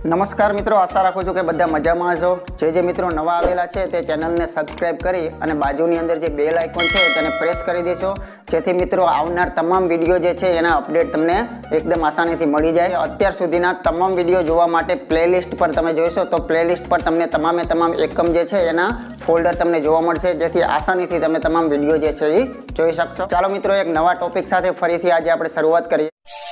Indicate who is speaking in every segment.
Speaker 1: નમસ્કાર મિત્રો, આશા રાખું છું કે બધા મજામાં હશો। જે મિત્રો નવા આવેલા છે તે ચેનલને સબસ્ક્રાઇબ કરી અને બાજુની અંદર જે બેલ આઇકોન છે તેને પ્રેસ કરી દેશો, જેથી મિત્રો આવનાર તમામ વિડીયો જે છે એના અપડેટ તમને એકદમ આસાનીથી મળી જાય। અત્યાર સુધીના તમામ વિડીયો જોવા માટે પ્લેલિસ્ટ પર તમે જોઈશો તો પ્લેલિસ્ટ પર તમને તમામે તમામ એકમ જે છે એના ફોલ્ડર તમને જોવા મળશે, જેથી આસાનીથી તમે તમામ વિડીયો જે છે એ જોઈ શકશો। ચાલો મિત્રો, એક નવા ટોપિક સાથે ફરીથી આજે આપણે શરૂઆત કરીએ।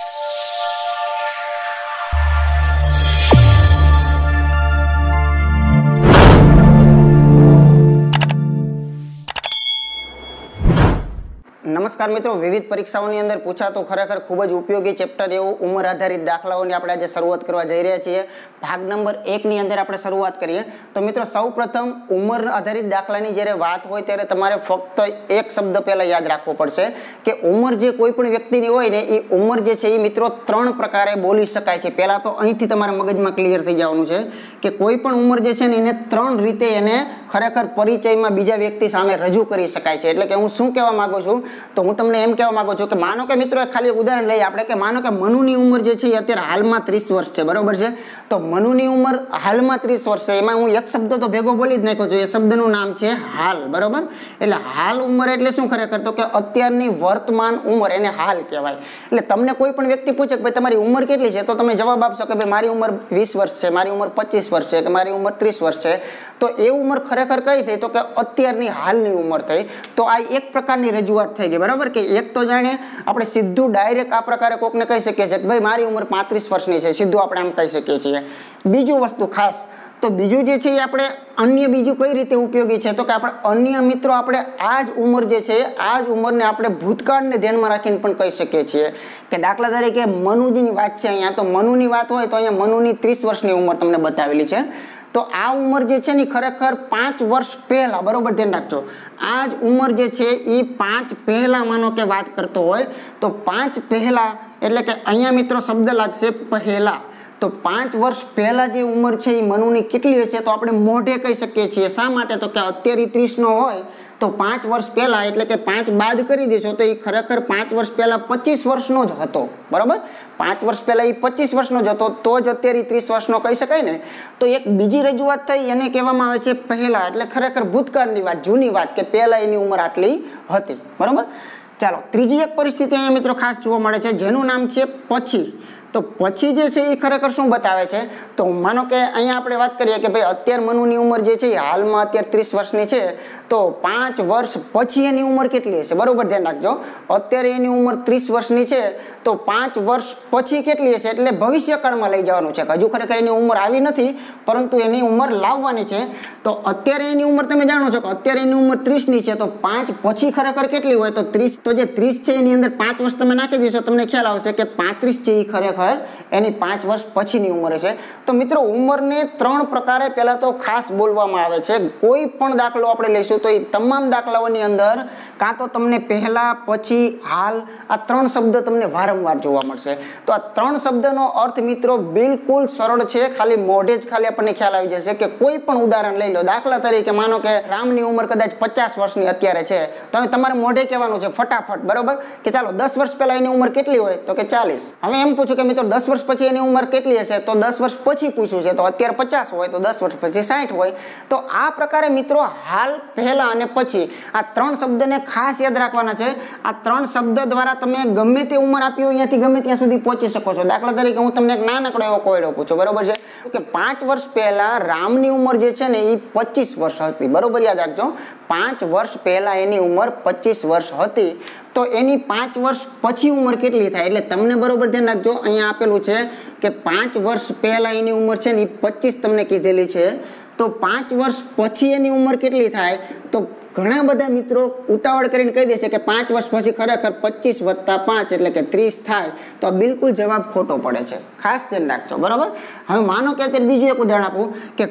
Speaker 1: નમસ્કાર મિત્રો, વિવિધ પરીક્ષાઓની અંદર પૂછાતું ખરેખર ખૂબ જ ઉપયોગી ચેપ્ટર એવું ઉંમર આધારિત દાખલાઓની આપણે આજે શરૂઆત કરવા જઈ રહ્યા છીએ। ભાગ નંબર 1 ની અંદર આપણે શરૂઆત કરીએ તો મિત્રો સૌપ્રથમ ઉંમર આધારિત દાખલાની જ્યારે વાત હોય ત્યારે તમારે ફક્ત એક શબ્દ પહેલા યાદ રાખવો પડશે કે ઉંમર જે કોઈ પણ વ્યક્તિની હોય ને એ ઉંમર જે છે એ મિત્રો 3 પ્રકારે બોલી શકાય છે। પહેલા તો અહીંથી તમારા મગજમાં ક્લિયર થઈ જવાનું છે કે કોઈ પણ ઉંમર જે છે ને એને 3 રીતે એને ખરેખર પરિચયમાં બીજા વ્યક્તિ સામે રજૂ કરી શકાય છે। એટલે કે હું શું કહેવા માંગુ છું તો હું તમને એમ કહેવા માંગુ છું કે માનો કે મિત્રો ખાલી ઉદાહરણ લઈએ આપણે કે માનો કે મનુની ઉંમર જે છે એ અત્યારે હાલમાં 30 વર્ષ છે, બરોબર છે। તો મનુની ઉંમર હાલમાં 30 વર્ષ છે, એમાં હું એક શબ્દ તો ભેગો બોલી જ નાખ્યો છું, એ શબ્દનું નામ છે હાલ, બરોબર। એટલે હાલ ઉંમર એટલે શું ખરેખર તો કે અત્યારની વર્તમાન ઉંમર, એને હાલ કહેવાય। એટલે તમને કોઈ પણ વ્યક્તિ પૂછે કે ભાઈ તમારી ઉંમર કેટલી છે તો તમે જવાબ આપશો કે ભાઈ મારી ઉંમર 20 વર્ષ છે, મારી ઉંમર 25 વર્ષ છે કે મારી ઉંમર 30 વર્ષ છે। તો એ ઉંમર ખરેખર કઈ થઈ તો કે અત્યારની હાલની ઉંમર થઈ। તો આ એક પ્રકારની રજૂઆત થઈ ગઈ, બરાબર। કે એક તો જાણે આપણે સીધું ડાયરેક્ટ આ પ્રકારે કોકને કહી શકીએ છીએ કે ભાઈ મારી ઉંમર 35 વર્ષની છે, સીધું આપણે આમ કહી શકીએ છીએ। બીજું વસ્તુ ખાસ તો બીજું જે છે એ આપણે અન્ય બીજું કઈ રીતે ઉપયોગી છે તો કે આપણે અન્ય મિત્રો આપણે આ જ ઉંમર જે છે આ જ ઉંમરને આપણે ભૂતકાળને ધ્યાનમાં રાખીને પણ કહી શકીએ છીએ કે દાખલા તરીકે મનુજીની વાત છે અહીંયા, તો મનુની વાત હોય તો અહીંયા મનુની 30 વર્ષની ઉંમર તમને બતાવેલી છે। તો આ ઉંમર જે છે ને ખરેખર 5 વર્ષ પહેલા, બરોબર ધ્યાન રાખજો, આ જ ઉંમર જે છે એ 5 પહેલા માનો કે વાત કરતો હોય તો 5 પહેલા એટલે કે અહીંયા મિત્રો શબ્દ લાગશે પહેલા। તો 5 વર્ષ પહેલા જે ઉંમર છે એ મનુની કેટલી હશે તો આપણે મોઢે કહી શકીએ છીએ। શા માટે તો કે અત્યારે 30 નો હોય તો 5 વર્ષ પહેલા એટલે કે 5 બાદ કરી દેશો તો એ ખરેખર 5 વર્ષ પહેલા 25 વર્ષનો જ હતો, બરાબર। 5 વર્ષ પહેલા એ 25 વર્ષનો જ હતો તો જ અત્યારે 30 વર્ષનો કહી શકાય ને। તો એક બીજી રજૂઆત થઈ એને કહેવામાં આવે છે પહેલા, એટલે ખરેખર ભૂતકાળની વાત, જૂની વાત કે પહેલા એની ઉંમર આટલી હતી, બરાબર। ચાલો, ત્રીજી એક પરિસ્થિતિ અહીંયા મિત્રો ખાસ જોવા મળે છે જેનું નામ છે પછી। તો પછી જે છે એ ખરેખર શું બતાવે છે તો માનો કે અહીંયા આપણે વાત કરીએ કે ભાઈ અત્યારે મનુની ઉંમર જે છે એ હાલમાં અત્યારે 30 વર્ષની છે, તો 5 વર્ષ પછી એની ઉંમર કેટલી હશે, બરોબર ધ્યાન રાખજો। અત્યારે એની ઉંમર 30 વર્ષની છે તો 5 વર્ષ પછી કેટલી હશે એટલે ભવિષ્યકાળમાં લઈ જવાનું છે, હજુ ખરેખર એની ઉંમર આવી નથી પરંતુ એની ઉંમર લાવવાની છે। તો અત્યારે એની ઉંમર તમે જાણો છો કે અત્યારે એની ઉંમર 30 ની છે તો 5 પછી ખરેખર કેટલી હોય તો 30, તો જે 30 છે એની અંદર 5 વર્ષ તમે નાખી દેશો તમને ખ્યાલ આવશે કે 35 છે એ ખરેખર એની 5 વર્ષ પછીની ઉંમર છે। તો મિત્રો ઉંમરને 3 પ્રકારે પહેલા તો ખાસ બોલવામાં આવે છે। કોઈ પણ દાખલો આપણે લઈશું તો એ તમામ દાખલાઓની અંદર કાં તો તમને પહેલા, પછી, હાલ આ 3 શબ્દ તમને વારંવાર જોવા મળશે। તો આ 3 શબ્દનો અર્થ મિત્રો બિલકુલ સરળ છે, ખાલી મોઢે જ ખાલી આપણને ખ્યાલ આવી જશે કે કોઈ પણ ઉદાહરણ લઈ લો। દાખલા તરીકે માનો કે રામની ઉંમર કદાચ 50 વર્ષની અત્યારે છે તો તમારે મોઢે કહેવાનું છે ફટાફટ, બરોબર કે ચાલો 10 વર્ષ પહેલા એની ઉંમર કેટલી હોય તો કે 40। હવે એમ પૂછું કે મિત્રો 10 વર્ષ પછી એની ઉંમર કેટલી હશે તો 10 વર્ષ પછી પૂછ્યું છે તો અત્યારે 50 હોય તો 10 વર્ષ પછી 60 હોય। તો આ પ્રકારે મિત્રો હાલ, પહેલા અને પછી આ 3 શબ્દને ખાસ યાદ રાખવાના છે। આ 3 શબ્દ દ્વારા તમે ગમે તે ઉંમર આપી હોય અહીંયાથી ગમે ત્યાં સુધી પહોંચી શકો છો। દાખલા તરીકે હું તમને એક નાનકડો એવો કોયડો પૂછું, બરોબર છે કે 5 વર્ષ પહેલા રામની ઉંમર જે છે ને એ 25 વર્ષ હતી, બરોબર યાદ રાખજો। 5 વર્ષ પહેલા એની ઉંમર 25 વર્ષ હતી તો એની 5 વર્ષ પછી ઉંમર કેટલી થાય એટલે તમને બરોબર ધ્યાન રાખજો, અહીંયા આપેલું છે કે 5 વર્ષ પહેલા એની ઉંમર છે ને 25 તમને કીધેલી છે, તો 5 વર્ષ પછી એની ઉંમર કેટલી થાય તો ઘણા બધા મિત્રો ઉતાવળ કરીને કહી દેશે કે 5 વર્ષ પછી ખરેખર 25 વત્તા 5 એટલે કે 30 થાય, તો આ બિલકુલ જવાબ ખોટો પડે છે, ખાસ ધ્યાન રાખજો, બરાબર। હવે માનો કે અત્યારે બીજું એક ઉદાહરણ આપું કે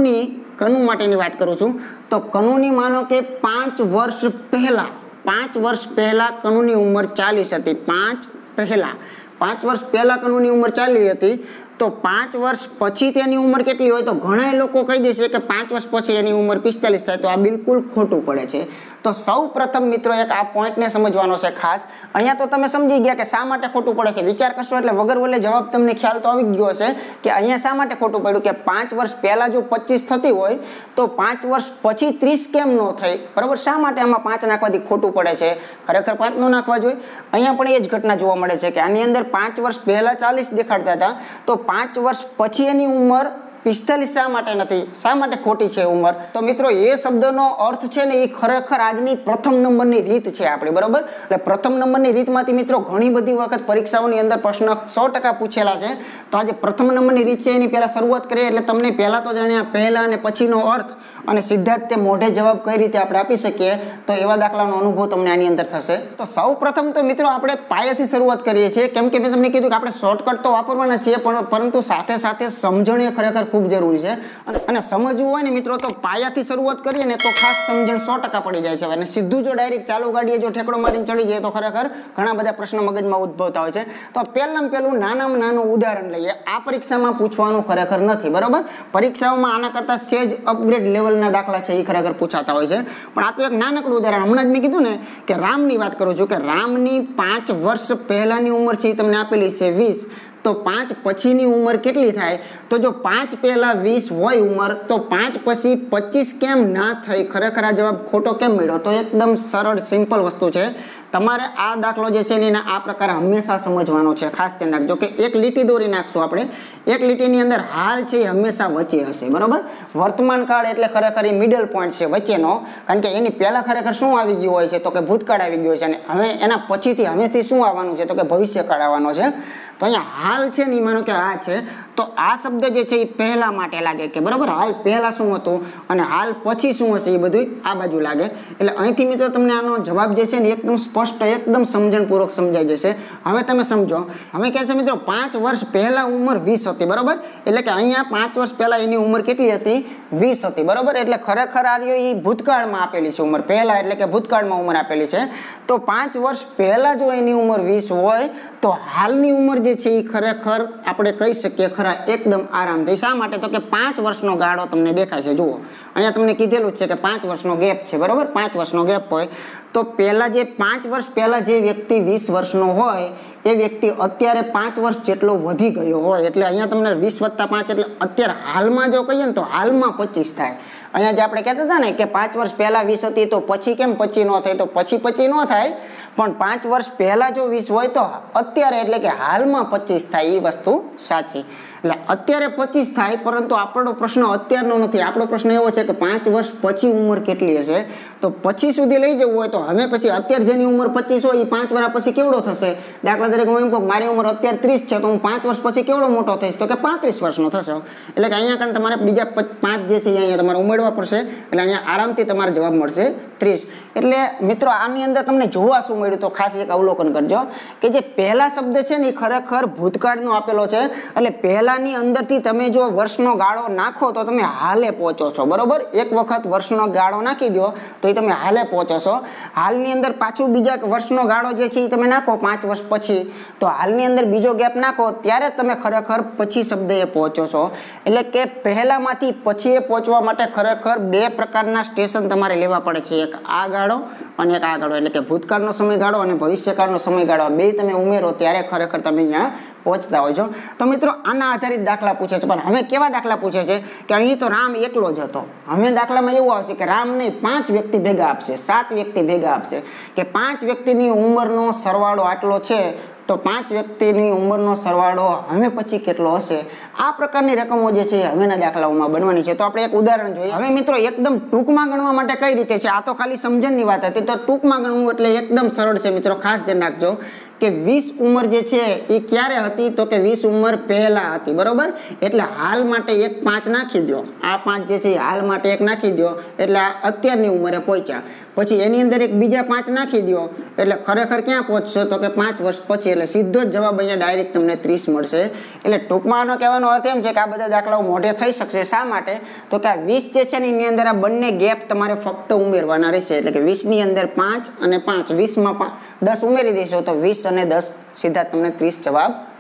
Speaker 1: કનુ માટેની વાત કરું છું તો કનુની માનો કે 5 વર્ષ પહેલા કનુની ઉંમર 40 હતી। 5 વર્ષ પહેલા કનુની ઉંમર 40 હતી તો 5 વર્ષ પછી તેની ઉંમર કેટલી હોય તો ઘણા લોકો કહી દેશે કે 5 વર્ષ પછી એની ઉંમર 45 થાય, તો આ બિલકુલ ખોટું પડે છે। તો સૌ પ્રથમ મિત્રો એક આ પોઈન્ટને સમજવાનો છે ખાસ. અહીંયા તો તમે સમજી ગયા કે શા માટે ખોટું પડે છે. વિચાર કરશો એટલે વગર વલે જવાબ તમને ખ્યાલ તો આવી ગયો હશે કે અહીંયા શા માટે ખોટું પડ્યું કે 5 વર્ષ પહેલા જો 25 થતી હોય તો 5 વર્ષ પછી 30 કેમ ન થઈ, બરાબર? શા માટે આમાં 5 નાખવાથી ખોટું પડે છે? ખરેખર 5 નો નાખવા જોઈએ. અહીંયા પણ એ જ ઘટના જોવા મળે છે કે આની અંદર 5 વર્ષ પહેલા 40 દેખાડતા હતા તો 5 વર્ષ પછી એની ઉંમર 45 શા માટે નથી? શા માટે ખોટી છે ઉંમર? તો મિત્રો એ શબ્દનો અર્થ છે ને એ ખરેખર આજની પ્રથમ નંબરની રીત છે આપણી, બરાબર? એટલે પ્રથમ નંબરની રીતમાંથી મિત્રો ઘણી બધી વખત પરીક્ષાઓની અંદર પ્રશ્ન 100% પૂછેલા છે. તો આજે પ્રથમ નંબરની રીત છે એની પહેલા શરૂઆત કરીએ એટલે તમને પહેલા તો જાણ્યા પહેલા અને પછીનો અર્થ અને સીધા જ તે મોઢે જવાબ કઈ રીતે આપણે આપી શકીએ તો એવા દાખલાનો અનુભવ તમને આની અંદર થશે. તો સૌ પ્રથમ તો મિત્રો આપણે પાયાથી શરૂઆત કરીએ છીએ, કેમ કે મેં તમને કીધું કે આપણે શોર્ટકટ તો વાપરવાના છીએ પરંતુ સાથે સાથે સમજણ એ ખરેખર ખૂબ જરૂરી છે. અને સમજવું હોય ને મિત્રો તો પાયાથી શરૂઆત કરીએ ને તો ખાસ સમજણ 100% પડી જાય છે. અને સીધું જો ડાયરેક્ટ ચાલુ ગાડીએ જો ઠેકડો મારીને ચડી જાય તો ખરેખર ઘણા બધા પ્રશ્નો મગજમાં ઉદ્ભવતા હોય છે. તો પહેલામાં પહેલું નાનામાં નાનું ઉદાહરણ લઈએ. આ પરીક્ષામાં પૂછવાનું ખરેખર નથી, બરાબર? પરીક્ષાઓમાં આના કરતા સેજ અપગ્રેડ લેવલના દાખલા છે એ ખરેખર પૂછાતા હોય છે. પણ આ તો એક નાનકડું ઉદાહરણ. હમણાં જ મેં કીધું ને કે રામની વાત કરું છું કે રામની 5 વર્ષ પહેલાની ઉંમર છે એ તમને આપેલી છે 20. તો 5 પછીની ઉંમર કેટલી થાય? તો જો 5 પહેલા 20 હોય ઉંમર તો 5 પછી 25 કેમ ના થઈ? ખરેખર આ જવાબ ખોટો કેમ મળ્યો? તો એકદમ સરળ સિમ્પલ વસ્તુ છે. તમારે આ દાખલો જે છે એને આ પ્રકારે હંમેશા સમજવાનો છે. ખાસ ધ્યાન રાખજો કે એક લીટી દોરી નાખશું આપણે. એક લીટીની અંદર હાલ છે એ હંમેશા વચ્ચે હશે, બરાબર? વર્તમાન કાળ એટલે ખરેખર એ મિડલ પોઈન્ટ છે વચ્ચેનો, કારણ કે એની પહેલા ખરેખર શું આવી ગયું હોય છે તો કે ભૂતકાળ આવી ગયો છે અને હવે એના પછીથી હવેથી શું આવવાનું છે તો કે ભવિષ્યકાળ આવવાનો છે. તો અહીંયા હાલ છે ને માનો કે આ છે તો આ શબ્દ જે છે એ પહેલા માટે લાગે કે બરાબર હાલ પહેલા શું હતું અને હાલ પછી શું હશે એ બધું આ બાજુ લાગે. એટલે અહીંથી મિત્રો તમને આનો જવાબ જે છે ને એકદમ સ્પષ્ટ એકદમ સમજણપૂર્વક સમજાઈ જશે. હવે તમે સમજો. હવે કહે છે મિત્રો 5 વર્ષ પહેલા ઉંમર 20 હતી, બરાબર? એટલે કે અહીંયા 5 વર્ષ પહેલા એની ઉંમર કેટલી હતી? 20 હતી, બરાબર? એટલે ખરેખર આર્યો એ ભૂતકાળમાં આપેલી છે ઉંમર. પહેલા એટલે કે ભૂતકાળમાં ઉંમર આપેલી છે. તો 5 વર્ષ પહેલા જો એની ઉંમર 20 હોય તો હાલની ઉંમર જે છે એ ખરેખર આપણે કહી શકીએ ખરા એકદમ આરામથી. શા માટે? તો કે 5 વર્ષનો ગાળો તમને દેખાય છે. જુઓ અહીંયા તમને કીધેલું જ છે કે 5 વર્ષનો ગેપ છે, બરાબર? 5 વર્ષનો ગેપ હોય તો પહેલા જે 5 વર્ષ પહેલા જે વ્યક્તિ 20 વર્ષનો હોય એ વ્યક્તિ અત્યારે 5 વર્ષ જેટલો વધી ગયો હોય. એટલે અહીંયા તમને 20 + 5 એટલે અત્યારે હાલમાં જો કહીએ ને તો હાલમાં 25 થાય. અહીંયા જે આપણે કહેતા હતા ને કે 5 વર્ષ પહેલા 20 હતી તો પછી કેમ 25 ન થાય? તો પછી 25 ન થાય પણ 5 વર્ષ પહેલા જો 20 હોય તો અત્યારે એટલે કે હાલમાં 25 થાય. એ વસ્તુ સાચી. એટલે અત્યારે 25 થાય પરંતુ આપણો પ્રશ્ન અત્યારનો નથી. આપણો પ્રશ્ન એવો છે કે 5 વર્ષ પછી ઉંમર કેટલી હશે? તો પછી સુધી લઈ જવું હોય તો હવે પછી અત્યારે જેની ઉંમર 25 હોય એ 5 વર્ષ પછી કેવડો થશે? દાખલા તરીકે હું એમ કહું મારી ઉંમર અત્યારે 30 છે તો હું 5 વર્ષ પછી કેવડો મોટો થઈશ? તો કે 35 વર્ષનો થશે. એટલે કે અહીંયા કારણ તમારે બીજા 5 જે છે અહીંયા તમારે ઉમેરવા પડશે. એટલે અહીંયા આરામથી તમારે જવાબ મળશે 30. એટલે મિત્રો આની અંદર તમને જોવા શું મળ્યું તો ખાસ એક અવલોકન કરજો કે જે પહેલા શબ્દ છે ને એ ખરેખર ભૂતકાળનો આપેલો છે. એટલે પહેલાની અંદરથી તમે જો વર્ષનો ગાળો નાખો તો તમે હાલે પહોંચો છો, બરોબર? એક વખત વર્ષનો ગાળો નાખી દો તો એ તમે હાલે પહોંચો છો. હાલની અંદર પાછું બીજા વર્ષનો ગાળો જે છે એ તમે નાખો 5 વર્ષ પછી તો હાલની અંદર બીજો ગેપ નાખો ત્યારે તમે ખરેખર પછી શબ્દ એ પહોંચો છો. એટલે કે પહેલામાંથી પછી એ પહોંચવા માટે ખરેખર 2 પ્રકારના સ્ટેશન તમારે લેવા પડે છે. એક આ ગાળો અને એક આ ગાળો. એટલે કે ભૂતકાળનો સમયગાળો અને ભવિષ્યકાળનો સમયગાળો બે તમે ઉમેરો ત્યારે ખરેખર તમે અહીંયા પહોંચતા હોય છો. તો મિત્રો આના આધારિત દાખલા પૂછે છે. પણ હવે કેવા દાખલા પૂછે છે કે અહીં તો રામ એકલો જ હતો. હવે દાખલામાં એવું આવશે કે રામ નહીં 5 વ્યક્તિ ભેગા આપશે, 7 વ્યક્તિ ભેગા આપશે કે 5 વ્યક્તિની ઉંમરનો સરવાળો આટલો છે તો 5 વ્યક્તિની ઉંમરનો સરવાળો હવે પછી કેટલો હશે? આ પ્રકારની રકમો જે છે હવેના દાખલાઓમાં બનવાની છે. તો આપણે એક ઉદાહરણ જોઈએ. હવે મિત્રો એકદમ ટૂંકમાં ગણવા માટે કઈ રીતે છે? આ તો ખાલી સમજણની વાત હતી. તો ટૂંકમાં ગણવું એટલે એકદમ સરળ છે મિત્રો. ખાસ ધ્યાન રાખજો કે 20 ઉંમર જે છે એ ક્યારે હતી? તો કે 20 ઉંમર પહેલા હતી, બરોબર? એટલે હાલ માટે એક 5 નાખી દો. આ 5 જે છે હાલ માટે એક નાખી દો એટલે અત્યારની ઉંમરે પહોંચ્યા. પછી એની અંદર એક બીજા 5 નાખી દો એટલે ખરેખર ક્યાં પહોંચશો? તો કે 5 વર્ષ પછી. એટલે સીધો જ જવાબ અહીંયા ડાયરેક્ટ તમને 30 મળશે. એટલે ટૂંકમાં આનો કહેવાનો અર્થ એમ છે કે આ બધા દાખલાઓ મોઢે થઈ શકશે. શા માટે? તો કે આ 20 જે છે ને એની અંદર આ બંને ગેપ તમારે ફક્ત ઉમેરવાના રહેશે. એટલે કે 20 ની અંદર 5 અને 5, 20 માં 10 ઉમેરી દઈશું તો 20 અને 10 સીધા તમને 30 જવાબ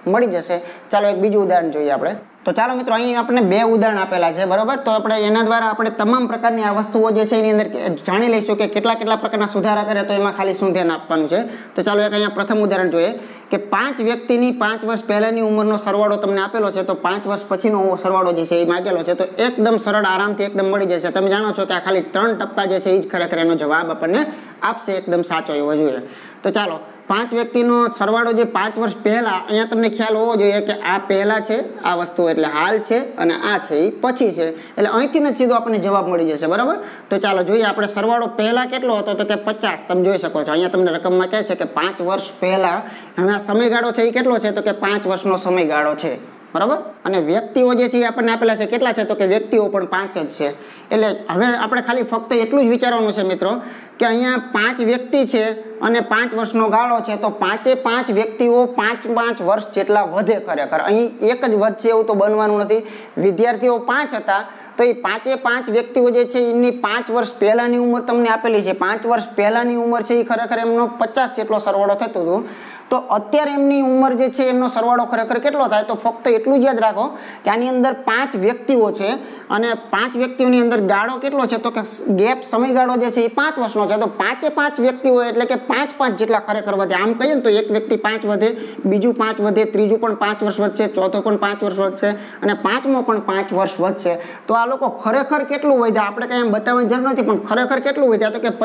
Speaker 1: મળી જશે। ચાલો એક બીજું ઉદાહરણ જોઈએ આપણે। તો ચાલો મિત્રો અહીં આપણે બે ઉદાહરણ આપેલા છે બરાબર। તો આપણે એના દ્વારા આપણે તમામ પ્રકારની આ વસ્તુઓ જે છે એની અંદર જાણી લઈશું કે કેટલા પ્રકારના સુધારા કરે તો એમાં ખાલી શું ધ્યાન આપવાનું છે। તો ચાલો એક અહીંયા પ્રથમ ઉદાહરણ જોઈએ કે 5 વ્યક્તિની 5 વર્ષ પહેલાની ઉંમરનો સરવાળો તમને આપેલો છે, તો 5 વર્ષ પછીનો સરવાળો જે છે એ માંગેલો છે। તો એકદમ સરળ આરામથી એકદમ મળી જશે। તમે જાણો છો કે આ ખાલી 3 ટપકા જે છે એ જ ખરેખર એનો જવાબ આપણને આપશે, એકદમ સાચો એવો જોઈએ। તો ચાલો 5 વ્યક્તિનો સરવાળો જે 5 વર્ષ પહેલા, અહીંયા તમને ખ્યાલ હોવો જોઈએ કે આ પહેલા છે આ વસ્તુ એટલે હાલ છે અને આ છે એ પછી છે, એટલે અહીંથી જ સીધો આપણને જવાબ મળી જશે બરાબર। તો ચાલો જોઈએ આપણે સરવાળો પહેલા કેટલો હતો તો કે 50। તમે જોઈ શકો છો અહીંયા તમને રકમમાં કહે છે કે 5 વર્ષ પહેલા। હવે આ સમયગાળો છે એ કેટલો છે તો કે 5 વર્ષનો સમયગાળો છે બરાબર। અને વ્યક્તિઓ જે છે એ આપણને આપેલા છે કેટલા છે તો કે વ્યક્તિઓ પણ 5 જ છે। એટલે હવે આપણે ખાલી ફક્ત એટલું જ વિચારવાનું છે મિત્રો કે અહીંયા 5 વ્યક્તિ છે અને 5 વર્ષનો ગાળો છે, તો 5 વ્યક્તિઓ 5 વર્ષ જેટલા વધે ખરેખર। અહીં એક જ વધશે એવું તો બનવાનું નથી। વિદ્યાર્થીઓ 5 હતા તો એ 5 વ્યક્તિઓ જે છે એમની 5 વર્ષ પહેલાની ઉંમર તમને આપેલી છે। 5 વર્ષ પહેલાની ઉંમર છે એ ખરેખર એમનો 50 જેટલો સરવાળો થતો હતો। તો અત્યારે એમની ઉંમર જે છે એમનો સરવાળો ખરેખર કેટલો થાય તો ફક્ત એટલું જ યાદ રાખો કે આની અંદર 5 વ્યક્તિઓ છે અને 5 વ્યક્તિઓની અંદર ગાળો કેટલો છે તો કે ગેપ સમયગાળો જે છે એ 5 વર્ષનો છે। તો 5 વ્યક્તિઓ એટલે કે 5 જેટલા ખરેખર વધે। આમ કહીએ ને તો એક વ્યક્તિ 5 વધે, બીજું 5 વધે, ત્રીજું પણ 5 વર્ષ વધશે, ચોથો પણ 5 વર્ષ વધશે અને પાંચમો પણ 5 વર્ષ વધશે। તો આ લોકો ખરેખર કેટલું વધ્યા આપણે કઈ એમ બતાવવાની જરૂર નથી, પણ ખરેખર કેટલું વધ્યા તો કે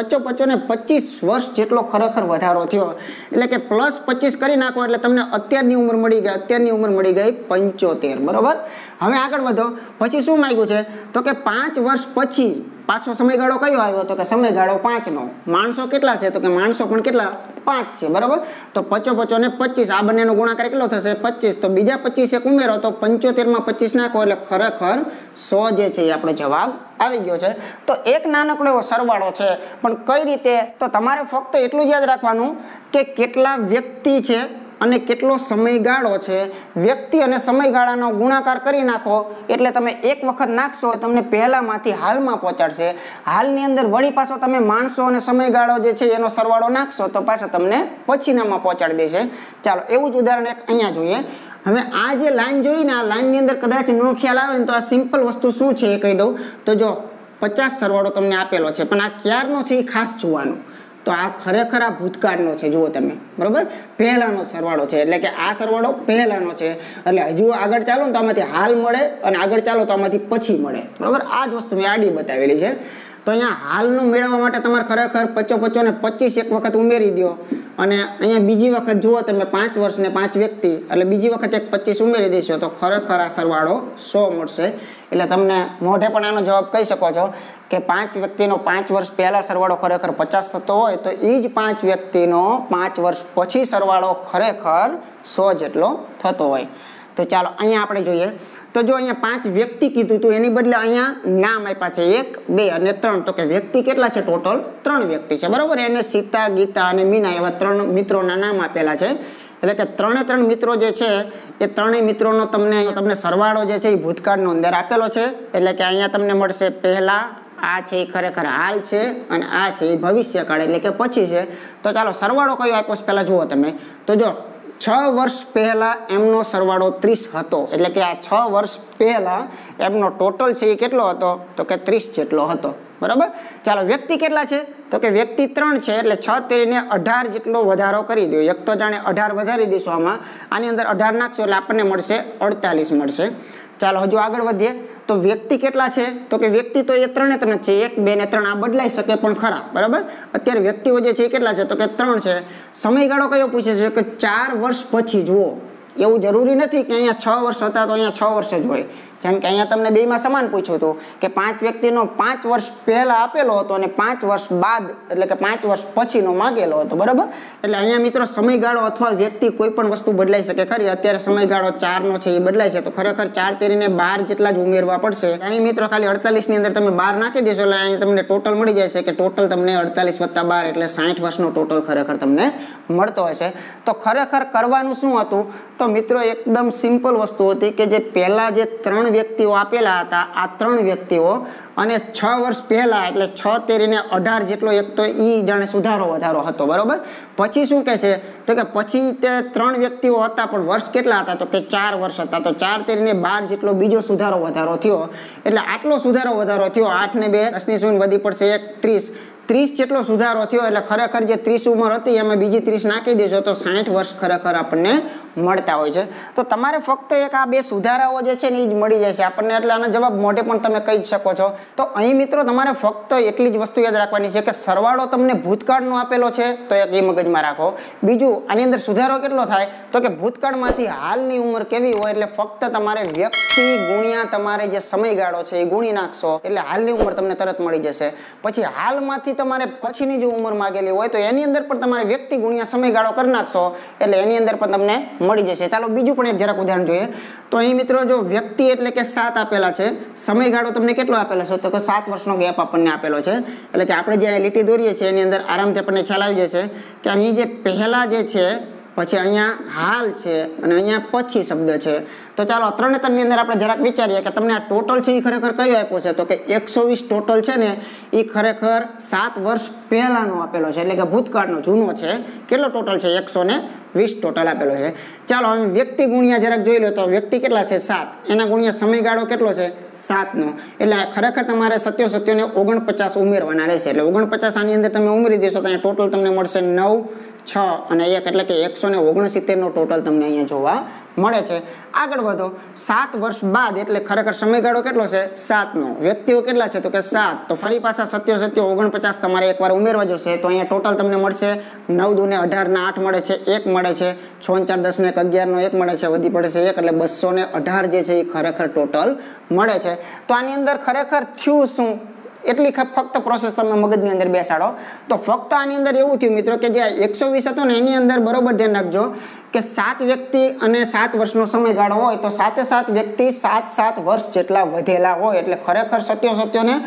Speaker 1: 25 વર્ષ જેટલો ખરેખર વધારો થયો। એટલે કે પ્લસ 25 કરી નાખો એટલે તમને અત્યારની ઉંમર મળી ગઈ, અત્યારની ઉંમર મળી ગઈ 75 બરોબર। હવે આગળ વધો, પછી શું માંગ્યું છે તો કે 5 વર્ષ પછી પાછો સમયગાળો કયો આવ્યો તો કે સમયગાળો 5 નો। માણસો કેટલા છે તો કે માણસો પણ કેટલા 5 છે બરાબર। તો 55 ને 25 આ બંનેનો ગુણાકાર કેટલો થશે 25, તો બીજા 25 એક ઉમેરો તો 75 માં 25 નાખો એટલે ખરેખર 100 જે છે એ આપણો જવાબ આવી ગયો છે। તો એક નાનકડો એવો સરવાળો છે, પણ કઈ રીતે તો તમારે ફક્ત એટલું જ યાદ રાખવાનું કે કેટલા વ્યક્તિ છે અને કેટલો સમયગાળો છે। વ્યક્તિ અને સમયગાળાનો ગુણાકાર કરી નાખો એટલે તમે એક વખત નાખશો તમને પહેલામાંથી હાલમાં પહોંચાડશે। હાલની અંદર વળી પાછો તમે માણસો અને સમયગાળો જે છે એનો સરવાળો નાખશો તો પાછો તમને પછીનામાં પહોંચાડી દેશે। ચાલો એવું જ ઉદાહરણ એક અહીંયા જોઈએ। હવે આ જે લાઈન જોઈ ને આ લાઈનની અંદર કદાચ નો ખ્યાલ આવે ને તો આ સિમ્પલ વસ્તુ શું છે એ કહી દઉં તો જો 50 સરવાળો તમને આપેલો છે, પણ આ ક્યારનો છે એ ખાસ જોવાનું। તો આ ખરેખર આ ભૂતકાળનો છે, જુઓ તમે બરોબર, પહેલાનો સરવાળો છે એટલે કે આ સરવાળો પહેલાનો છે। એટલે હજુ આગળ ચાલો ને તો આમાંથી હાલ મળે અને આગળ ચાલો તો આમાંથી પછી મળે બરોબર। આ જ વસ્તુ મેં આડી બતાવેલી છે। તો અહીંયા હાલનું મેળવવા માટે તમારે ખરેખર 55 ને 25 એક વખત ઉમેરી દો અને અહીંયા બીજી વખત જુઓ તમે 5 વર્ષ ને 5 વ્યક્તિ એટલે બીજી વખત એક 25 ઉમેરી દેશો તો ખરેખર આ સરવાળો 100 મળશે। એટલે તમને મોઢે પણ આનો જવાબ કહી શકો છો કે 5 વ્યક્તિનો 5 વર્ષ પહેલા સરવાળો ખરેખર 50 થતો હોય તો એ જ 5 વ્યક્તિનો 5 વર્ષ પછી સરવાળો ખરેખર 100 જેટલો થતો હોય। તો ચાલો અહીંયા આપણે જોઈએ તો જો અહીંયા 5 વ્યક્તિ કીધું તો એની બદલે અહીંયા નામ આપ્યા છે 1, 2 અને 3। તો કે વ્યક્તિ કેટલા છે ટોટલ 3 વ્યક્તિ છે બરોબર। એને સીતા, ગીતા અને મીના એવા 3 મિત્રોના નામ આપેલા છે। એટલે કે 3 મિત્રો જે છે એ 3 મિત્રોનો તમને સરવાળો જે છે એ ભૂતકાળનો અંદર આપેલો છે। એટલે કે અહીંયા તમને મળશે પહેલા, આ છે એ ખરેખર હાલ છે અને આ છે એ ભવિષ્યકાળ એટલે કે પછી છે। તો ચાલો સરવાળો કયો આપ્યો છે પહેલા જુઓ તમે તો જો 6 વર્ષ પહેલા એમનો સરવાળો 30 હતો। એટલે કે આ 6 વર્ષ પહેલા એમનો ટોટલ છે એ કેટલો હતો તો કે 30 જેટલો હતો બરાબર। ચાલો વ્યક્તિ કેટલા છે તો કે વ્યક્તિ 3 છે એટલે 6 તેરીને 18 જેટલો વધારો કરી દો। એક તો જાણે 18 વધારી દઈશું આની અંદર 18 નાખશો એટલે આપણને મળશે 48 મળશે। ચાલો હજુ આગળ વધીએ તો વ્યક્તિ કેટલા છે તો કે વ્યક્તિ તો એ 3 જ છે, 1, 2 ને 3 આ બદલાઈ શકે પણ ખરા બરાબર। અત્યારે વ્યક્તિઓ જે છે એ કેટલા છે તો કે 3 છે। સમયગાળો કયો પૂછે છે કે 4 વર્ષ પછી જુઓ, એવું જરૂરી નથી કે અહીંયા 6 વર્ષ હતા તો અહીંયા 6 વર્ષ જ હોય। જેમ કે અહીંયા તમને બેમાં સમાન પૂછ્યું હતું કે 5 વ્યક્તિનો 5 વર્ષ પહેલા આપેલો હતો અને 5 વર્ષ બાદ એટલે કે 5 વર્ષ પછીનો માંગેલો હતો બરાબર। એટલે અહીંયા મિત્રો સમયગાળો અથવા વ્યક્તિ કોઈ પણ વસ્તુ બદલાઈ શકે ખરી। અત્યારે સમયગાળો 4 નો છે એ બદલાય છે તો ખરેખર 4 તેરીને 12 જેટલા જ ઉમેરવા પડશે। અહીં મિત્રો ખાલી 48 ની અંદર તમે 12 નાખી દેશો એટલે અહીં તમને ટોટલ મળી જશે કે ટોટલ તમને 48 + 12 એટલે 60 વર્ષનો ટોટલ ખરેખર તમને મળતો હશે। તો ખરેખર કરવાનું શું હતું તો મિત્રો એકદમ સિમ્પલ વસ્તુ હતી કે જે પહેલા જે 3 3 વ્યક્તિઓ આપેલા હતા, આ 3 વ્યક્તિઓ, અને 6 વર્ષ પહેલા એટલે 6 તેરીને 18 જેટલો એક તો ઈ જાણે સુધારો વધારો હતો, બરોબર. પછી શું કહે છે તો કે પછી તે 3 વ્યક્તિઓ હતા પણ વર્ષ કેટલા હતા તો કે 4 વર્ષ હતા, તો 4 તેરીને 12 જેટલો બીજો સુધારો વધારો થયો. એટલે આટલો સુધારો વધારો થયો, 8 ને 2 10 ની શૂન્ય વધી પડશે 1 30 જેટલો સુધારો થયો. એટલે ખરેખર જે 30 ઉંમર હતી એમાં બીજી 30 નાખી દેશો તો 60 વર્ષ ખરેખર આપણને મળતા હોય છે. તો તમારે ફક્ત એક આ બે સુધારાઓ જે છે ને એ જ મળી જશે આપણને, એટલે આનો જવાબ મોઢે પણ તમે કહી જ શકો છો. તો અહીં મિત્રો તમારે ફક્ત એટલી જ વસ્તુ યાદ રાખવાની છે કે સરવાળો તમને ભૂતકાળનો આપેલો છે તો એક એ મગજમાં રાખો. બીજું આની અંદર સુધારો કેટલો થાય તો કે ભૂતકાળમાંથી હાલની ઉંમર કેવી હોય, એટલે ફક્ત તમારે વ્યક્તિ ગુણ્યા તમારે જે સમયગાળો છે એ ગુણી નાખશો એટલે હાલની ઉંમર તમને તરત મળી જશે. પછી હાલમાંથી તમારે પછીની જો ઉંમર માંગેલી હોય તો એની અંદર પણ તમારે વ્યક્તિ ગુણ્યા સમયગાળો કરી નાખશો એટલે એની અંદર પણ તમને મળી જશે. ચાલો બીજું પણ એક જરાક ઉદાહરણ જોઈએ. તો અહીં મિત્રો જો વ્યક્તિ એટલે કે 7 આપેલા છે, સમયગાળો તમને કેટલો આપેલો છે તો કે 7 વર્ષનો ગેપ આપણને આપેલો છે. એટલે કે આપણે જે લીટી દોરીએ છીએ એની અંદર આરામથી આપણને ખ્યાલ આવી જશે કે અહીં જે પહેલા જે છે, પછી અહીંયા હાલ છે અને અહીંયા પછી શબ્દ છે. તો ચાલો 3 ની અંદર આપણે જરાક વિચારીએ કે તમને આ ટોટલ છે એ ખરેખર કયો આપ્યો છે તો કે 120 ટોટલ છે ને એ ખરેખર 7 વર્ષ પહેલાનો આપેલો છે, એટલે કે ભૂતકાળનો જૂનો છે. કેટલો ટોટલ છે 120 ટોટલ આપેલો છે. ચાલો હવે વ્યક્તિ ગુણ્યા જરાક જોઈ લો તો વ્યક્તિ કેટલા છે 7, એના ગુણ્યા સમયગાળો કેટલો છે 7 નો, એટલે ખરેખર તમારે 77 ને 49 ઉમેરવાના રહેશે. એટલે 49 આની અંદર તમે ઉમેરી દેશો તો અહીંયા ટોટલ તમને મળશે 9, 6 અને 1 એટલે કે 169 નો ટોટલ તમને અહીંયા જોવા મળે છે. આગળ વધો, 7 વર્ષ બાદ એટલે ખરેખર સમયગાળો કેટલો છે 7 નો, વ્યક્તિઓ કેટલા છે તો કે 7, તો ફરી પાછા 77 49 તમારે એકવાર ઉમેરવા જશે તો અહીંયા ટોટલ તમને મળશે 9 દુ ને 18 ના 8 મળે છે, 1 મળે છે, 6 4 10 ને 11 નો 1 મળે છે, વધી પડે છે 1 એટલે 218 જે છે એ ખરેખર ટોટલ મળે છે. તો આની અંદર ખરેખર થયું શું એટલી ફક્ત પ્રોસેસ તમે મગજની અંદર બેસાડો તો ફક્ત આની અંદર એવું થયું મિત્રો કે જે 120 હતો ને એની અંદર બરોબર ધ્યાન રાખજો કે 7 વ્યક્તિ અને 7 વર્ષનો સમયગાળો હોય તો સાથે વ્યક્તિ 7 વર્ષ જેટલા વધેલા હોય, એટલે ખરેખર 77 ને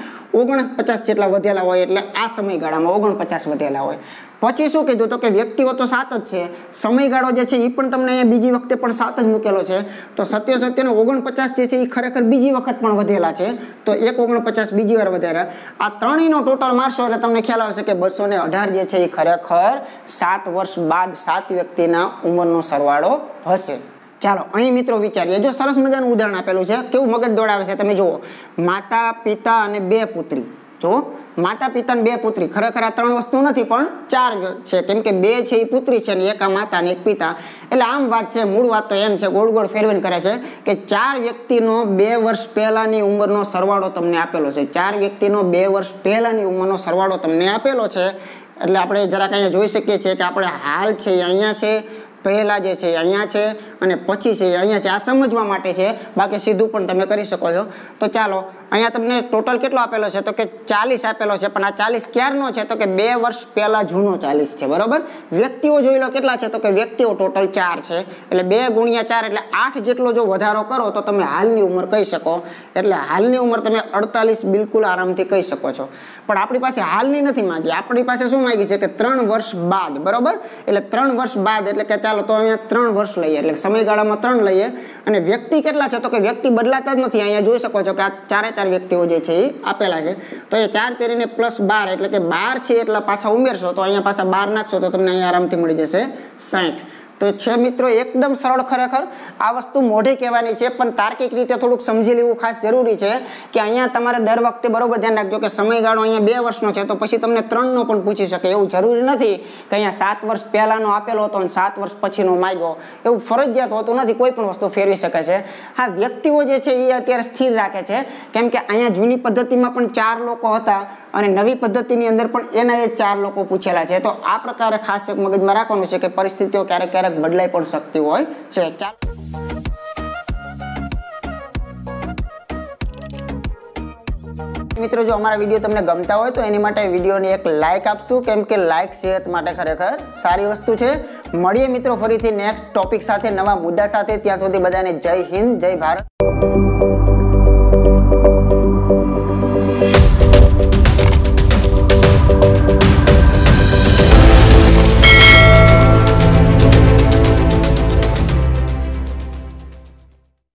Speaker 1: 49 જેટલા વધેલા હોય, એટલે આ સમયગાળામાં 49 વધેલા હોય. પછી શું કીધું તો કે વ્યક્તિઓ તો 7 જ છે, સમયગાળો જે છે એ પણ તમને અહીંયા બીજી વખતે પણ 7 જ મૂકેલો છે, તો 77 ને 49 જે છે એ ખરેખર બીજી વખત પણ વધેલા છે, તો 149 બીજી વાર વધેલા. આ ત્રણેયનો ટોટલ મારશો એટલે તમને ખ્યાલ આવશે કે 218 જે છે એ ખરેખર 7 વર્ષ બાદ 7 વ્યક્તિના ઉંમરનો સરવાળો હશે. ચાલો અહીં મિત્રો વિચારીએ, જો સરસ મજાનું ઉદાહરણ આપેલું છે, કેવું મગજ દોડાવે છે તમે જુઓ. માતા પિતા અને 2 પુત્રી, જો માતા પિતા ને 2 પુત્રી, ખરેખર આ 3 વસ્તુ નથી પણ 4 છે, કેમ કે 2 છે એ પુત્રી છે ને 1 આ માતા ને 1 પિતા. એટલે આમ વાત છે, મૂળ વાત તો એમ છે, ગોળ ફેરવીને કરે છે કે 4 વ્યક્તિનો 2 વર્ષ પહેલાની ઉંમરનો સરવાળો તમને આપેલો છે. 4 વ્યક્તિનો 2 વર્ષ પહેલાની ઉંમરનો સરવાળો તમને આપેલો છે. એટલે આપણે જરાક અહીંયા જોઈ શકીએ છીએ કે આપણે હાલ છે એ અહીંયા છે, પહેલા જે છે અહીંયા છે અને પછી છે અહીંયા છે. આ સમજવા માટે છે, બાકી સીધું પણ તમે કરી શકો છો. તો ચાલો અહીંયા તમને ટોટલ કેટલો આપેલો છે તો કે 40 આપેલો છે, પણ આ 40 ક્યારનો છે તો કે 2 વર્ષ પહેલા જૂનો 40 છે, બરોબર. વ્યક્તિઓ જોઈ લો કેટલા છે તો કે વ્યક્તિઓ ટોટલ 4 છે, એટલે 2 ગુણ્યા 4 એટલે 8 જેટલો જો વધારો કરો તો તમે હાલની ઉંમર કહી શકો. એટલે હાલની ઉંમર તમે 48 બિલકુલ આરામથી કહી શકો છો. પણ આપણી પાસે હાલની નથી માંગી, આપણી પાસે શું માંગી છે કે 3 વર્ષ બાદ, બરોબર. એટલે 3 વર્ષ બાદ એટલે કે ચાલો તો અહીંયા 3 વર્ષ લઈએ, એટલે સમયગાળામાં 3 લઈએ. અને વ્યક્તિ કેટલા છે તો કે વ્યક્તિ બદલાતા જ નથી, અહીંયા જોઈ શકો છો કે આ 4 વ્યક્તિઓ જે છે એ આપેલા છે. તો એ 4 તેરીને પ્લસ 12 એટલે કે 12 છે એટલા પાછા ઉમેરશો તો અહીંયા પાછા 12 નાખશો તો તમને અહીંયા આરામથી મળી જશે 60. તો છે મિત્રો એકદમ સરળ, ખરેખર આ વસ્તુ મોઢે કહેવાની છે પણ તાર્કિક રીતે થોડુંક સમજી લેવું ખાસ જરૂરી છે કે અહીંયા તમારે દર વખતે બરોબર ધ્યાન રાખજો કે સમયગાળો અહીંયા 2 વર્ષનો છે તો પછી તમને 3 નો પણ પૂછી શકે. એવું જરૂરી નથી કે અહીંયા 7 વર્ષ પહેલાનો આપેલો હતો અને 7 વર્ષ પછીનો માંગ્યો, એવું ફરજિયાત હોતું નથી, કોઈ પણ વસ્તુ ફેરવી શકે છે. હા, વ્યક્તિઓ જે છે એ અત્યારે સ્થિર રાખે છે, કેમ કે અહીંયા જૂની પદ્ધતિમાં પણ 4 લોકો હતા અને નવી પદ્ધતિની અંદર પણ એના એ 4 લોકો પૂછેલા છે. તો આ પ્રકારે ખાસ એક મગજમાં રાખવાનું છે કે પરિસ્થિતિઓ ક્યારેક બદલાઈ પણ શકતી હોય છે. ચાલો મિત્રો, જો અમારા વિડીયો તમને ગમતા હોય તો એની માટે વિડીયોને એક લાઇક આપશું, કેમ કે લાઇક સેહત માટે ખરેખર સારી વસ્તુ છે. મળીએ મિત્રો ફરીથી નેક્સ્ટ ટોપિક સાથે, નવા મુદ્દા સાથે. ત્યાં સુધી બધાને જય હિન્દ, જય ભારત.